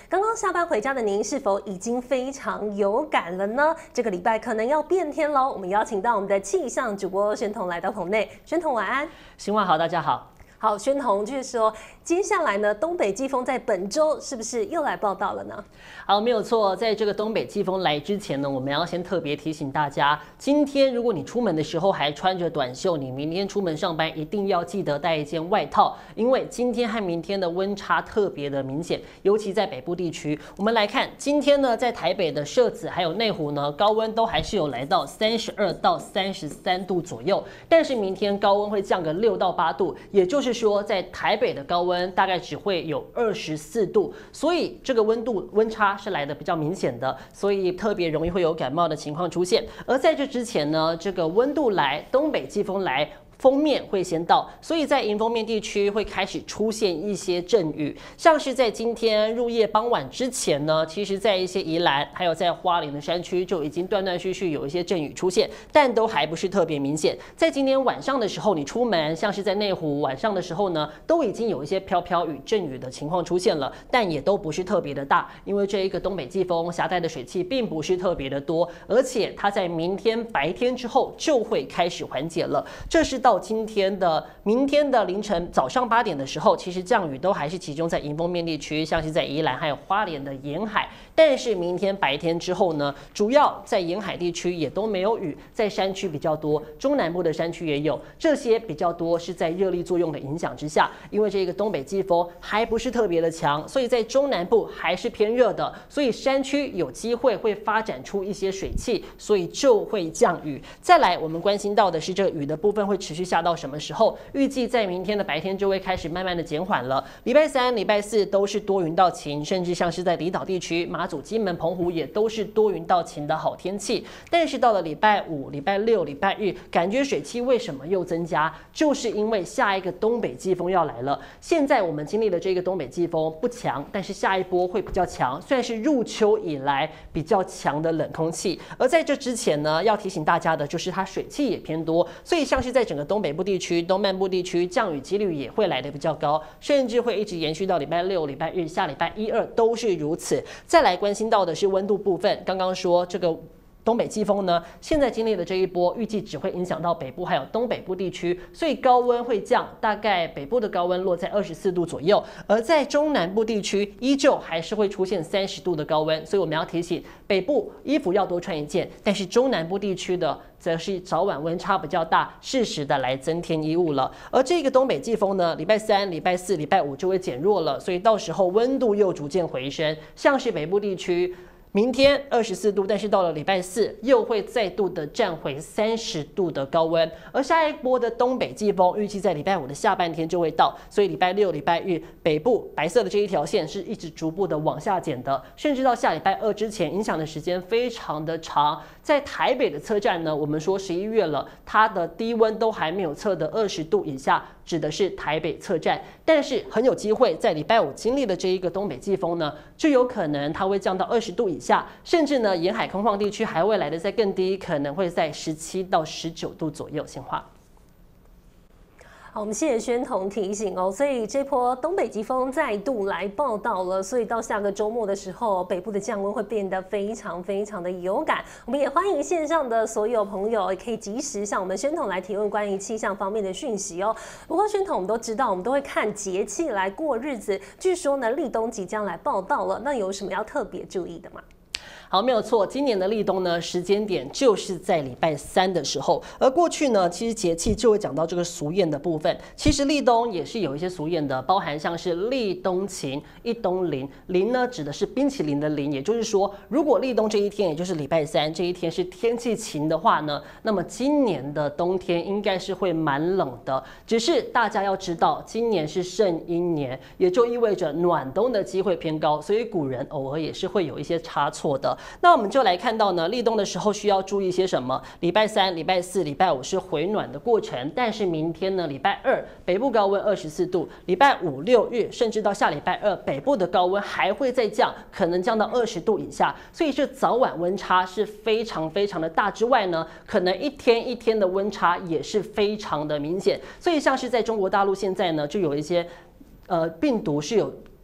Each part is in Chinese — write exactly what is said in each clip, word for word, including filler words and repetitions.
刚刚下班回家的您，是否已经非常有感了呢？这个礼拜可能要变天喽。我们邀请到我们的气象主播宣彤来到棚内，宣彤晚安。 新晚好，大家好。 好，宣彤就是说，接下来呢，东北季风在本周是不是又来报道了呢？ 好，没有错，在这个东北季风来之前呢，我们要先特别提醒大家，今天如果你出门的时候还穿着短袖，你明天出门上班一定要记得带一件外套，因为今天和明天的温差特别的明显，尤其在北部地区。我们来看，今天呢，在台北的社子还有内湖呢，高温都还是有来到三十二到三十三度左右，但是明天高温会降个六到八度，也就是是说，在台北的高温大概只会有二十四度，所以这个温度温差是来的比较明显的，所以特别容易会有感冒的情况出现。而在这之前呢，这个温度来，东北季风来。锋面会先到，所以在迎风面地区会开始出现一些阵雨，像是在今天入夜傍晚之前呢，其实在一些宜兰还有在花莲的山区就已经断断续续有一些阵雨出现，但都还不是特别明显。在今天晚上的时候，你出门，像是在内湖晚上的时候呢，都已经有一些飘飘雨阵雨的情况出现了，但也都不是特别的大，因为这一个东北季风携带的水汽并不是特别的多，而且它在明天白天之后就会开始缓解了，这是到到今天的明天的凌晨早上八点的时候，其实降雨都还是集中在迎风面地区，像是在宜兰还有花莲的沿海。但是明天白天之后呢，主要在沿海地区也都没有雨，在山区比较多，中南部的山区也有，这些比较多是在热力作用的影响之下，因为这个东北季风还不是特别的强，所以在中南部还是偏热的，所以山区有机会会发展出一些水汽，所以就会降雨。再来，我们关心到的是这个雨的部分会持续下到什么时候？预计在明天的白天就会开始慢慢的减缓了。礼拜三、礼拜四都是多云到晴，甚至像是在离岛地区、马祖、金门、澎湖也都是多云到晴的好天气。但是到了礼拜五、礼拜六、礼拜日，感觉水汽为什么又增加？就是因为下一个东北季风要来了。现在我们经历了这个东北季风不强，但是下一波会比较强，算是入秋以来比较强的冷空气。而在这之前呢，要提醒大家的就是它水汽也偏多，所以像是在整个东北部地区、东半部地区降雨几率也会来得比较高，甚至会一直延续到礼拜六、礼拜日、下礼拜一、二都是如此。再来关心到的是温度部分，刚刚说这个东北季风呢，现在经历的这一波，预计只会影响到北部还有东北部地区，所以高温会降，大概北部的高温落在二十四度左右，而在中南部地区依旧还是会出现三十度的高温，所以我们要提醒北部衣服要多穿一件，但是中南部地区的则是早晚温差比较大，适时的来增添衣物了。而这个东北季风呢，礼拜三、礼拜四、礼拜五就会减弱了，所以到时候温度又逐渐回升，像是北部地区。明天二十四度，但是到了礼拜四又会再度的站回三十度的高温，而下一波的东北季风预计在礼拜五的下半天就会到，所以礼拜六、礼拜日北部白色的这一条线是一直逐步的往下减的，甚至到下礼拜二之前影响的时间非常的长。在台北的车站呢，我们说十一月了，它的低温都还没有测的二十度以下，指的是台北车站，但是很有机会在礼拜五经历的这一个东北季风呢，就有可能它会降到二十度以下，甚至呢沿海空旷地区还会来的再更低，可能会在十七到十九度左右。先话。 好，我们谢谢宣彤提醒哦。所以这波东北季风再度来报道了，所以到下个周末的时候，北部的降温会变得非常非常的有感。我们也欢迎线上的所有朋友，也可以及时向我们宣彤来提问关于气象方面的讯息哦。不过宣彤我们都知道，我们都会看节气来过日子。据说呢，立冬即将来报道了，那有什么要特别注意的吗？ 好，没有错，今年的立冬呢，时间点就是在礼拜三的时候。而过去呢，其实节气就会讲到这个俗谚的部分。其实立冬也是有一些俗谚的，包含像是立冬晴、一冬临。临呢指的是冰淇淋的临，也就是说，如果立冬这一天，也就是礼拜三这一天是天气晴的话呢，那么今年的冬天应该是会蛮冷的。只是大家要知道，今年是圣婴年，也就意味着暖冬的机会偏高，所以古人偶尔也是会有一些差错的。那我们就来看到呢，立冬的时候需要注意些什么？礼拜三、礼拜四、礼拜五是回暖的过程，但是明天呢，礼拜二北部高温二十四度，礼拜五六日甚至到下礼拜二，北部的高温还会再降，可能降到二十度以下，所以这早晚温差是非常非常的大之外呢，可能一天一天的温差也是非常的明显。所以像是在中国大陆现在呢，就有一些呃病毒是有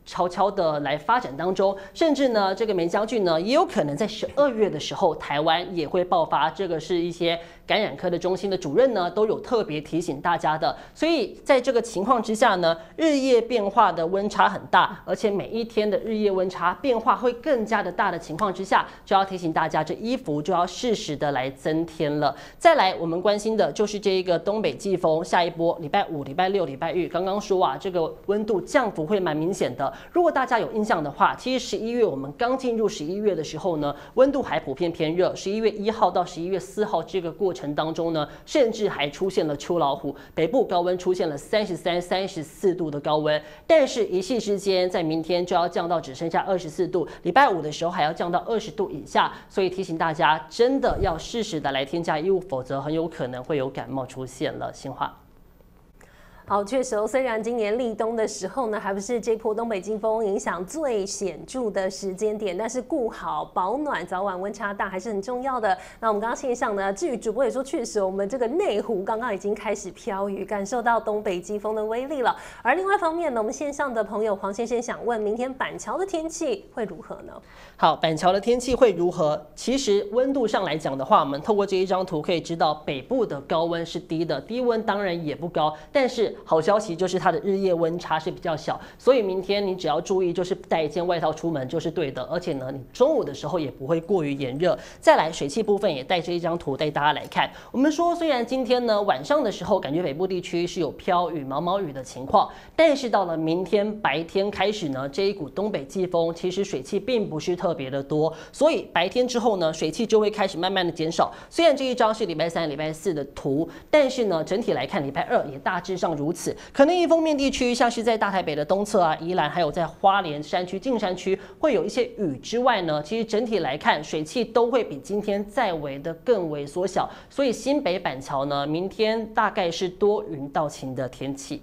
悄悄的来发展当中，甚至呢，这个梅将军呢，也有可能在十二月的时候，台湾也会爆发。这个是一些感染科的中心的主任呢，都有特别提醒大家的。所以在这个情况之下呢，日夜变化的温差很大，而且每一天的日夜温差变化会更加的大的情况之下，就要提醒大家，这衣服就要适时的来增添了。再来，我们关心的就是这一个东北季风，下一波礼拜五、礼拜六、礼拜日，刚刚说啊，这个温度降幅会蛮明显的。如果大家有印象的话，其实十一月我们刚进入十一月的时候呢，温度还普遍偏热。十一月一号到十一月四号这个过程当中呢，甚至还出现了秋老虎，北部高温出现了三十三、三十四度的高温。但是，一夕之间，在明天就要降到只剩下二十四度，礼拜五的时候还要降到二十度以下。所以提醒大家，真的要适时的来添加衣物，否则很有可能会有感冒出现了。新化。 好，确实哦。虽然今年立冬的时候呢，还不是这波东北季风影响最显著的时间点，但是顾好保暖，早晚温差大还是很重要的。那我们刚刚线上呢，至于主播也说，确实我们这个内湖刚刚已经开始飘雨，感受到东北季风的威力了。而另外一方面呢，我们线上的朋友黄先生想问，明天板桥的天气会如何呢？ 好，板桥的天气会如何？其实温度上来讲的话，我们透过这一张图可以知道，北部的高温是低的，低温当然也不高，但是好消息就是它的日夜温差是比较小，所以明天你只要注意，就是带一件外套出门就是对的。而且呢，你中午的时候也不会过于炎热。再来，水汽部分也带这一张图带大家来看。我们说，虽然今天呢晚上的时候感觉北部地区是有飘雨、毛毛雨的情况，但是到了明天白天开始呢，这一股东北季风其实水汽并不是特别的多，所以白天之后呢，水汽就会开始慢慢的减少。虽然这一张是礼拜三、礼拜四的图，但是呢，整体来看，礼拜二也大致上如此。可能迎风面地区，像是在大台北的东侧啊、宜兰，还有在花莲山区、近山区，会有一些雨之外呢，其实整体来看，水汽都会比今天再为的更为缩小。所以新北板桥呢，明天大概是多云到晴的天气。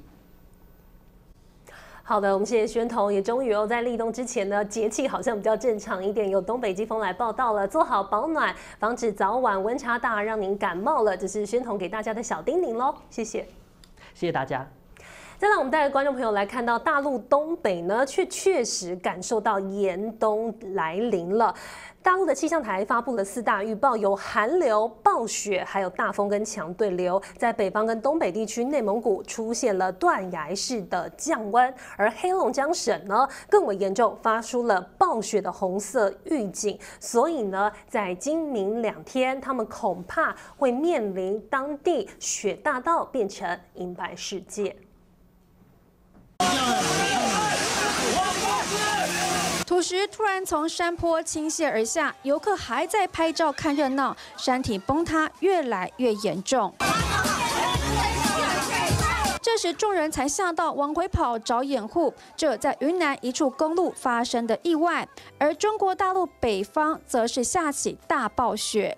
好的，我们谢谢宣彤，也终于哦，在立冬之前呢，节气好像比较正常一点，有东北季风来报道了，做好保暖，防止早晚温差大让您感冒了，这是宣彤给大家的小叮咛喽，谢谢， 谢谢大家。 再让我们带着观众朋友来看到大陆东北呢，却确实感受到严冬来临了。大陆的气象台发布了四大预报，有寒流、暴雪，还有大风跟强对流。在北方跟东北地区，内蒙古出现了断崖式的降温，而黑龙江省呢更为严重，发出了暴雪的红色预警。所以呢，在今明两天，他们恐怕会面临当地雪大到变成银白世界。 土石突然从山坡倾泻而下，游客还在拍照看热闹，山体崩塌越来越严重。这时众人才吓到，往回跑找掩护。这在云南一处公路发生的意外，而中国大陆北方则是下起大暴雪。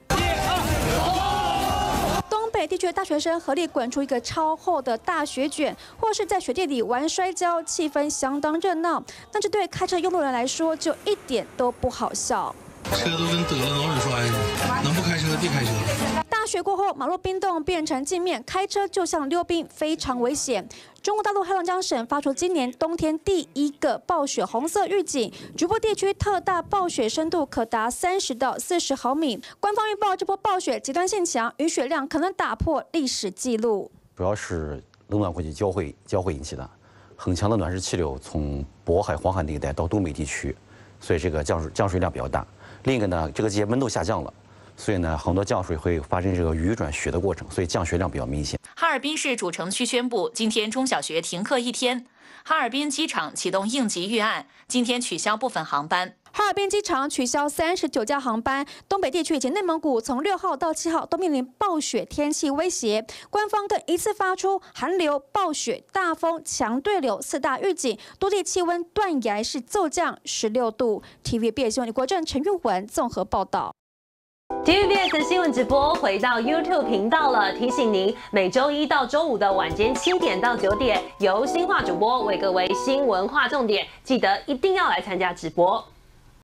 东北地区的大学生合力滚出一个超厚的大雪卷，或是在雪地里玩摔跤，气氛相当热闹。但这对开车用路人来说，就一点都不好笑。 车都跟得了脑血栓似的，能不开车别开车。 大雪过后，马路冰冻变成镜面，开车就像溜冰，非常危险。中国大陆黑龙江省发出今年冬天第一个暴雪红色预警，局部地区特大暴雪深度可达三十到四十毫米。官方预报这波暴雪极端性强，雨雪量可能打破历史记录。 主要是冷暖空气交汇交汇引起的，很强的暖湿气流从渤海、黄海那一带到东北地区，所以这个降水降水量比较大。另一个呢，这个季节温度下降了。所以呢，很多降水会发生这个雨转雪的过程，所以降雪量比较明显。 哈尔滨市主城区宣布，今天中小学停课一天。哈尔滨机场启动应急预案，今天取消部分航班。 哈尔滨机场取消三十九架航班，东北地区以及内蒙古从六号到七号都面临暴雪天气威胁。官方更一次发出寒流、暴雪、大风、强对流四大预警，多地气温断崖式骤降十六度。T V B S 新闻李国正、陈韵文综合报道。 T V B S 新闻直播回到 YouTube 频道了，提醒您每周一到周五的晚间七点到九点，由新化主播为各位新闻划重点，记得一定要来参加直播。